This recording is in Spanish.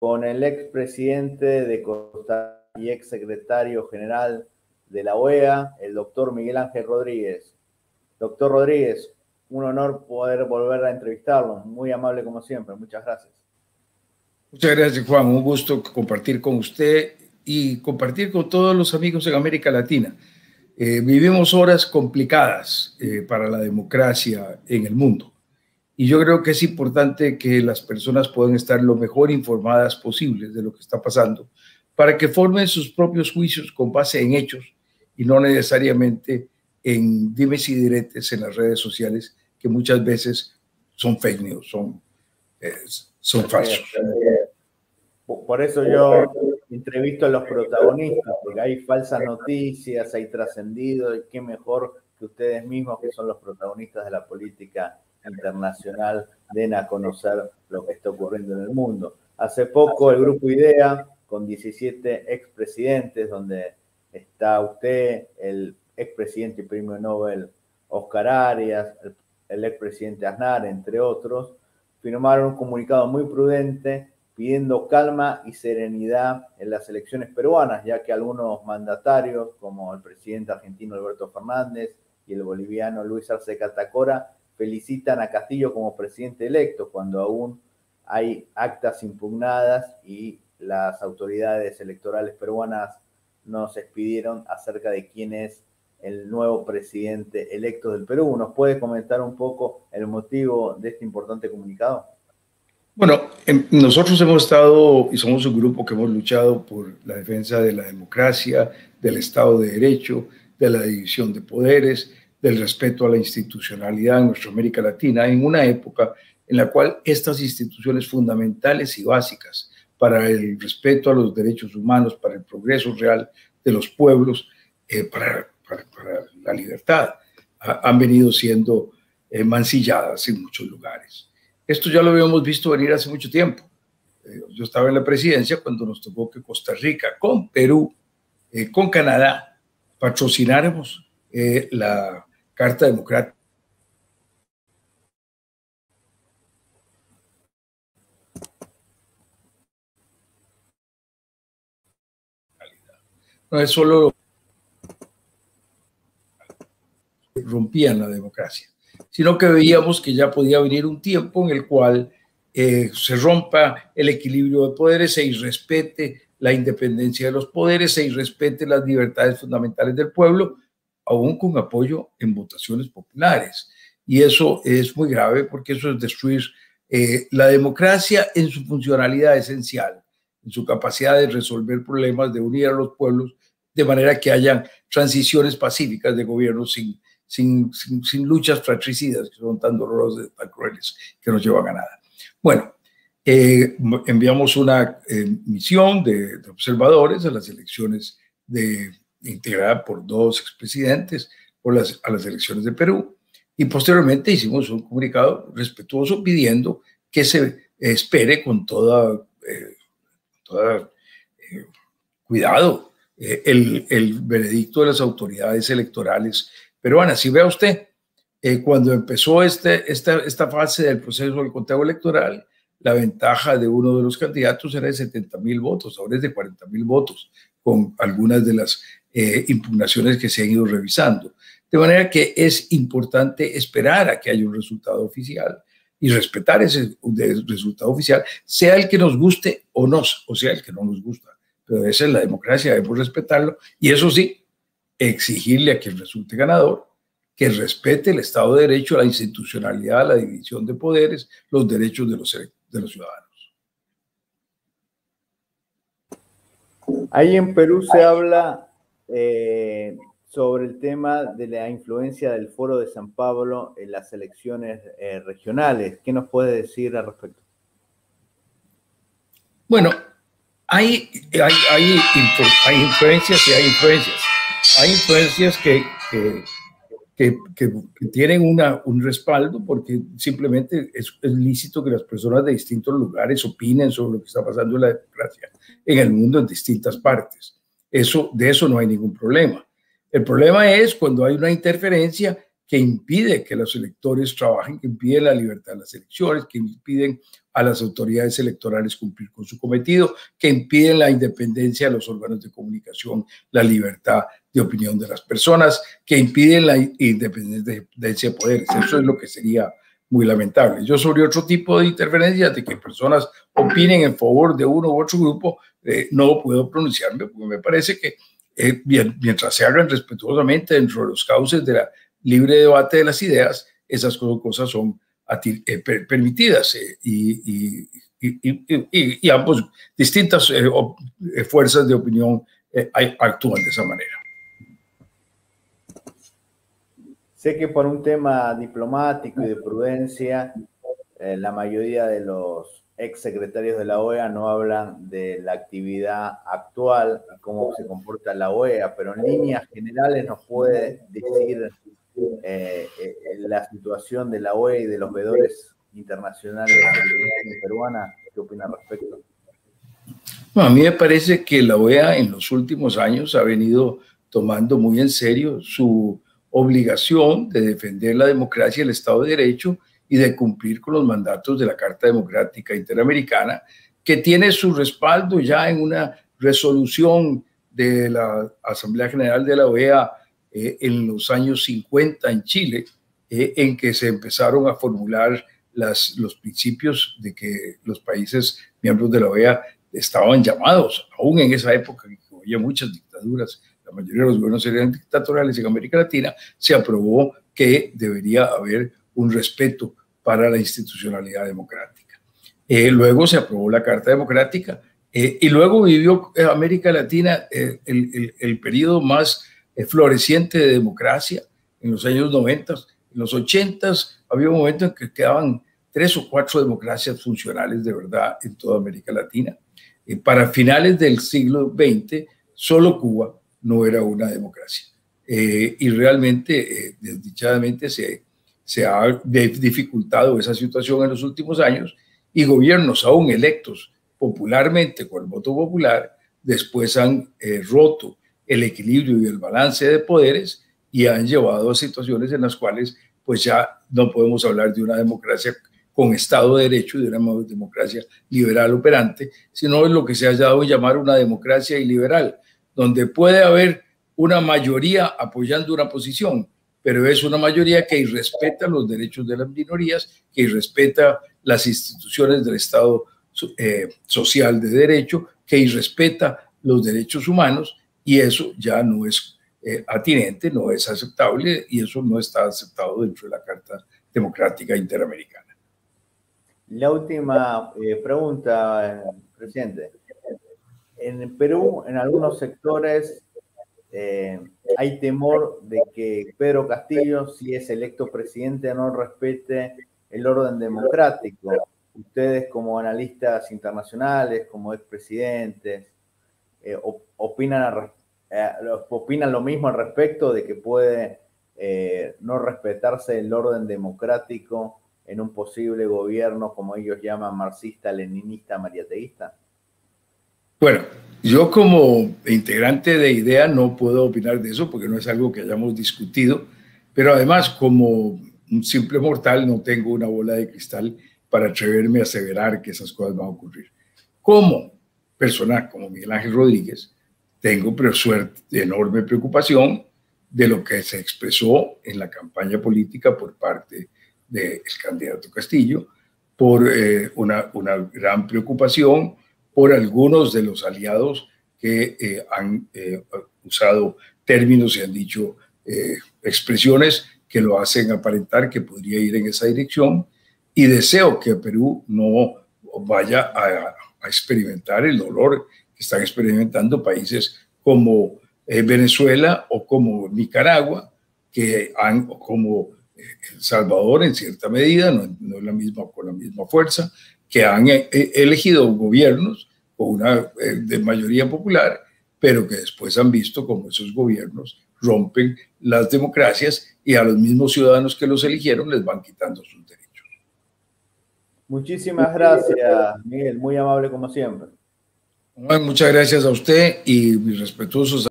con el expresidente de Costa Rica y exsecretario general de la OEA, el doctor Miguel Ángel Rodríguez. Doctor Rodríguez, un honor poder volver a entrevistarlo. Muy amable como siempre. Muchas gracias. Muchas gracias, Juan. Un gusto compartir con usted y compartir con todos los amigos en América Latina. Vivimos horas complicadas para la democracia en el mundo. Y yo creo que es importante que las personas puedan estar lo mejor informadas posibles de lo que está pasando para que formen sus propios juicios con base en hechos y no necesariamente en dimes y diretes en las redes sociales, que muchas veces son fake news, son falsos. Por eso yo entrevisto a los protagonistas, porque hay falsas noticias, hay trascendido, y qué mejor que ustedes mismos, que son los protagonistas de la política internacional, den a conocer lo que está ocurriendo en el mundo. Hace poco el Grupo IDEA, con 17 expresidentes, donde está usted, el expresidente y premio Nobel Oscar Arias, el expresidente Aznar, entre otros, firmaron un comunicado muy prudente pidiendo calma y serenidad en las elecciones peruanas, ya que algunos mandatarios, como el presidente argentino Alberto Fernández y el boliviano Luis Arce Catacora, felicitan a Castillo como presidente electo, cuando aún hay actas impugnadas y las autoridades electorales peruanas nos expidieron acerca de quién es el nuevo presidente electo del Perú. ¿Nos puede comentar un poco el motivo de este importante comunicado? Bueno, nosotros hemos estado y somos un grupo que hemos luchado por la defensa de la democracia, del Estado de Derecho, de la división de poderes, del respeto a la institucionalidad en nuestra América Latina, en una época en la cual estas instituciones fundamentales y básicas para el respeto a los derechos humanos, para el progreso real de los pueblos, para la libertad, han venido siendo mancilladas en muchos lugares. Esto ya lo habíamos visto venir hace mucho tiempo. Yo estaba en la presidencia cuando nos tocó que Costa Rica, con Perú, con Canadá, patrocináramos la Carta Democrática. No es solo rompían la democracia, sino que veíamos que ya podía venir un tiempo en el cual se rompa el equilibrio de poderes, se irrespete la independencia de los poderes, se irrespete las libertades fundamentales del pueblo, aún con apoyo en votaciones populares. Y eso es muy grave porque eso es destruir la democracia en su funcionalidad esencial, en su capacidad de resolver problemas, de unir a los pueblos, de manera que hayan transiciones pacíficas de gobierno sin luchas fratricidas que son tan dolorosas, tan crueles, que no llevan a nada. Bueno, enviamos una misión de observadores a las elecciones integrada por 2 expresidentes a las elecciones de Perú, y posteriormente hicimos un comunicado respetuoso pidiendo que se espere con todo cuidado el veredicto de las autoridades electorales peruanas. Si vea usted, cuando empezó esta fase del proceso del conteo electoral, la ventaja de uno de los candidatos era de 70,000 votos, ahora es de 40,000 votos, con algunas de las impugnaciones que se han ido revisando. De manera que es importante esperar a que haya un resultado oficial y respetar ese resultado oficial, sea el que nos guste o sea el que no nos gusta. Pero esa es la democracia, debemos respetarlo, y eso sí, exigirle a quien resulte ganador que respete el Estado de Derecho, la institucionalidad, la división de poderes, los derechos de los ciudadanos. Ahí en Perú se habla sobre el tema de la influencia del Foro de San Pablo en las elecciones regionales. ¿Qué nos puede decir al respecto? Bueno, hay influencias y hay influencias. Hay influencias que tienen un respaldo porque simplemente es lícito que las personas de distintos lugares opinen sobre lo que está pasando en la democracia en el mundo en distintas partes. De eso no hay ningún problema. El problema es cuando hay una interferencia que impide que los electores trabajen, que impide la libertad de las elecciones, que impiden a las autoridades electorales cumplir con su cometido, que impiden la independencia de los órganos de comunicación, la libertad de opinión de las personas, que impiden la independencia de poderes. Eso es lo que sería muy lamentable. Yo sobre otro tipo de interferencias, de que personas opinen en favor de uno u otro grupo, no puedo pronunciarme, porque me parece que mientras se hagan respetuosamente dentro de los cauces de la libre debate de las ideas, esas cosas son permitidas y ambos distintas fuerzas de opinión actúan de esa manera. Sé que por un tema diplomático y de prudencia, la mayoría de los exsecretarios de la OEA no hablan de la actividad actual y cómo se comporta la OEA, pero en líneas generales nos puede decir la situación de la OEA y de los veedores internacionales de la elección peruana. ¿Qué opina al respecto? Bueno, a mí me parece que la OEA en los últimos años ha venido tomando muy en serio su obligación de defender la democracia y el Estado de Derecho y de cumplir con los mandatos de la Carta Democrática Interamericana, que tiene su respaldo ya en una resolución de la Asamblea General de la OEA en los años 50 en Chile, en que se empezaron a formular los principios de que los países miembros de la OEA estaban llamados, aún en esa época en que había muchas dictaduras, la mayoría de los gobiernos eran dictatoriales en América Latina, se aprobó que debería haber un respeto para la institucionalidad democrática. Luego se aprobó la Carta Democrática y luego vivió América Latina el periodo más floreciente de democracia en los años 90. En los 80 había un momento en que quedaban 3 o 4 democracias funcionales de verdad en toda América Latina. Para finales del siglo XX, solo Cuba no era una democracia. Y realmente, desdichadamente, se ha dificultado esa situación en los últimos años y gobiernos aún electos popularmente con el voto popular, después han roto el equilibrio y el balance de poderes y han llevado a situaciones en las cuales pues ya no podemos hablar de una democracia con Estado de Derecho y de una democracia liberal operante, sino es lo que se ha dado a llamar una democracia iliberal, donde puede haber una mayoría apoyando una posición, pero es una mayoría que irrespeta los derechos de las minorías, que irrespeta las instituciones del Estado social de derecho, que irrespeta los derechos humanos, y eso ya no es atinente, no es aceptable, y eso no está aceptado dentro de la Carta Democrática Interamericana. La última pregunta, presidente. En Perú, en algunos sectores, hay temor de que Pedro Castillo, si es electo presidente, no respete el orden democrático. Ustedes, como analistas internacionales, como expresidentes, ¿opinan lo mismo al respecto de que puede no respetarse el orden democrático en un posible gobierno, como ellos llaman, marxista, leninista, mariateísta? Bueno, yo como integrante de IDEA no puedo opinar de eso porque no es algo que hayamos discutido, pero además como un simple mortal no tengo una bola de cristal para atreverme a aseverar que esas cosas van a ocurrir. Como persona, como Miguel Ángel Rodríguez, tengo enorme preocupación de lo que se expresó en la campaña política por parte del candidato Castillo, por una gran preocupación por algunos de los aliados que han usado términos y han dicho expresiones que lo hacen aparentar que podría ir en esa dirección, y deseo que Perú no vaya a experimentar el dolor que están experimentando países como Venezuela o como Nicaragua, o como El Salvador en cierta medida, no es la misma, con la misma fuerza, que han elegido gobiernos con una de mayoría popular, pero que después han visto cómo esos gobiernos rompen las democracias y a los mismos ciudadanos que los eligieron les van quitando sus derechos. Muchísimas gracias, Miguel, muy amable como siempre. Muchas gracias a usted y mis respetuosos